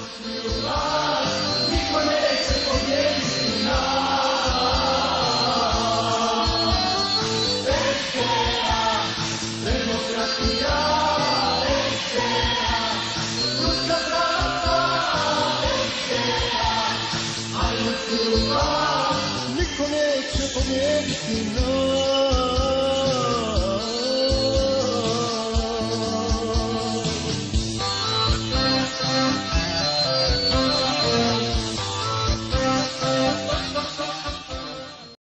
niko neće pobjediti nas. SDA, demokratija, SDA, Ruska pravda, SDA, ajmo svi u glas, niko neće pobjediti nas.